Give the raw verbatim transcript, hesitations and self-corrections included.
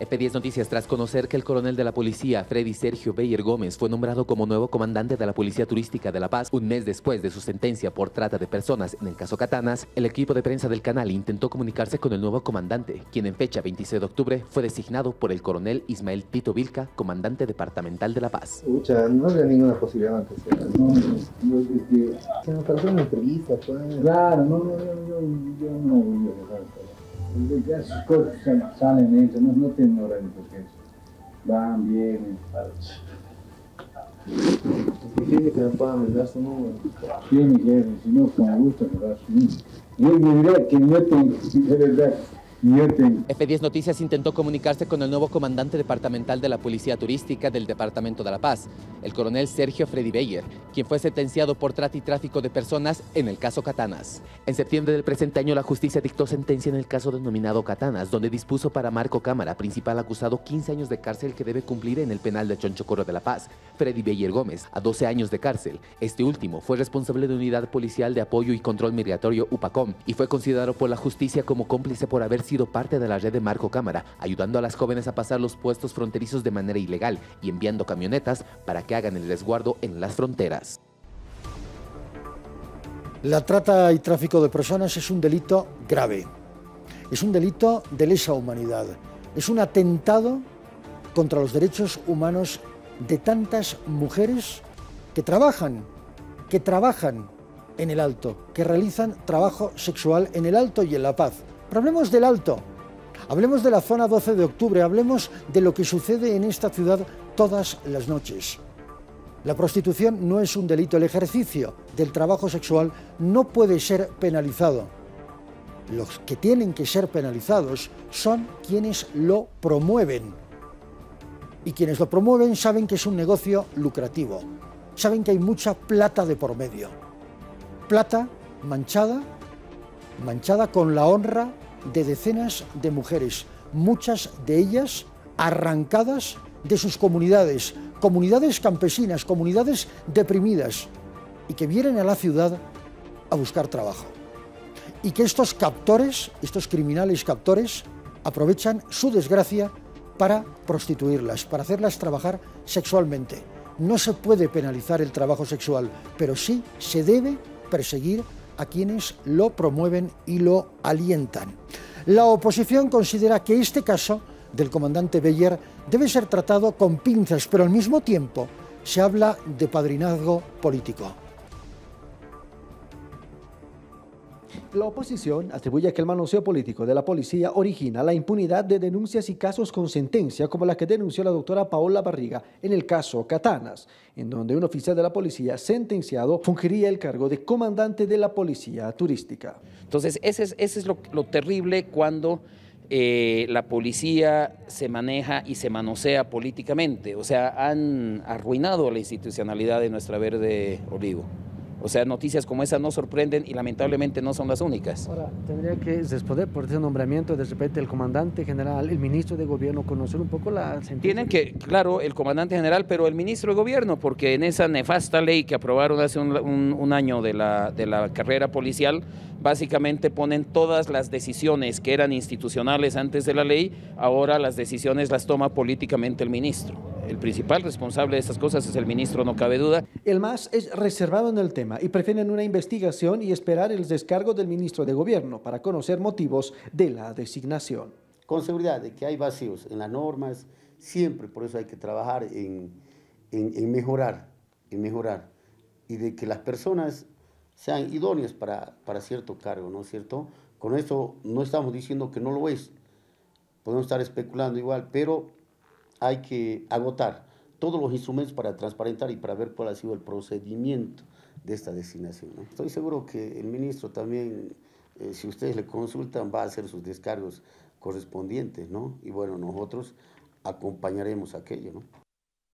E P diez Noticias, tras conocer que el coronel de la policía, Freddy Sergio Beyer Gómez, fue nombrado como nuevo comandante de la Policía Turística de La Paz, un mes después de su sentencia por trata de personas en el caso Catanas, el equipo de prensa del canal intentó comunicarse con el nuevo comandante, quien en fecha veintiséis de octubre fue designado por el coronel Ismael Tito Vilca, comandante departamental de La Paz. Pucha, no había ninguna posibilidad antes. No, no, yo, es que se nos pasó una entrevista, pues. Claro, no, no, yo, yo, yo no voy a dejar. Ya esas cosas salen hechas, no, no tienen horario porque van, vienen. Es difícil que me pagan el gasto, no. Tiene que, si no, con gusto me das. Y él me dirá que no tengo, de verdad. E P diez Noticias intentó comunicarse con el nuevo comandante departamental de la Policía Turística del Departamento de La Paz, el coronel Sergio Freddy Beyer, quien fue sentenciado por trata y tráfico de personas en el caso Catanas. En septiembre del presente año, la justicia dictó sentencia en el caso denominado Catanas, donde dispuso para Marco Cámara, principal acusado, quince años de cárcel que debe cumplir en el penal de Chonchocoro de La Paz. Freddy Beyer Gómez, a doce años de cárcel. Este último fue responsable de Unidad Policial de Apoyo y Control Migratorio UPACOM y fue considerado por la justicia como cómplice por haber sido sido parte de la red de Marco Cámara, ayudando a las jóvenes a pasar los puestos fronterizos de manera ilegal y enviando camionetas para que hagan el resguardo en las fronteras. La trata y tráfico de personas es un delito grave, es un delito de lesa humanidad, es un atentado contra los derechos humanos de tantas mujeres que trabajan, que trabajan en el Alto, que realizan trabajo sexual en el Alto y en La Paz. Pero hablemos del Alto, hablemos de la zona doce de octubre, hablemos de lo que sucede en esta ciudad todas las noches. La prostitución no es un delito, el ejercicio del trabajo sexual no puede ser penalizado. Los que tienen que ser penalizados son quienes lo promueven. Y quienes lo promueven saben que es un negocio lucrativo, saben que hay mucha plata de por medio. Plata manchada, manchada con la honra de decenas de mujeres, muchas de ellas arrancadas de sus comunidades, comunidades campesinas, comunidades deprimidas, y que vienen a la ciudad a buscar trabajo. Y que estos captores, estos criminales captores, aprovechan su desgracia para prostituirlas, para hacerlas trabajar sexualmente. No se puede penalizar el trabajo sexual, pero sí se debe perseguir a quienes lo promueven y lo alientan. La oposición considera que este caso del comandante Beyer debe ser tratado con pinzas, pero al mismo tiempo se habla de padrinazgo político. La oposición atribuye que el manoseo político de la policía origina la impunidad de denuncias y casos con sentencia, como la que denunció la doctora Paola Barriga en el caso Catanas, en donde un oficial de la policía sentenciado fungiría el cargo de comandante de la policía turística. Entonces, ese es, ese es lo, lo terrible cuando eh, la policía se maneja y se manosea políticamente. O sea, han arruinado la institucionalidad de nuestra Verde Olivo. O sea, noticias como esa no sorprenden y lamentablemente no son las únicas. Ahora, tendría que responder por ese nombramiento de repente el comandante general, el ministro de gobierno, conocer un poco la sentencia. Tienen que, claro, el comandante general, pero el ministro de gobierno, porque en esa nefasta ley que aprobaron hace un, un, un año de la, de la carrera policial, básicamente ponen todas las decisiones que eran institucionales antes de la ley, ahora las decisiones las toma políticamente el ministro. El principal responsable de estas cosas es el ministro, no cabe duda. El M A S es reservado en el tema y prefieren una investigación y esperar el descargo del ministro de Gobierno para conocer motivos de la designación. Con seguridad de que hay vacíos en las normas, siempre por eso hay que trabajar en, en, en mejorar, en mejorar, y de que las personas sean idóneas para, para cierto cargo, ¿no es cierto? Con esto no estamos diciendo que no lo es, podemos estar especulando igual, pero hay que agotar todos los instrumentos para transparentar y para ver cuál ha sido el procedimiento de esta designación, ¿no? Estoy seguro que el ministro también, eh, si ustedes le consultan, va a hacer sus descargos correspondientes, ¿no? Y bueno, nosotros acompañaremos aquello, ¿no?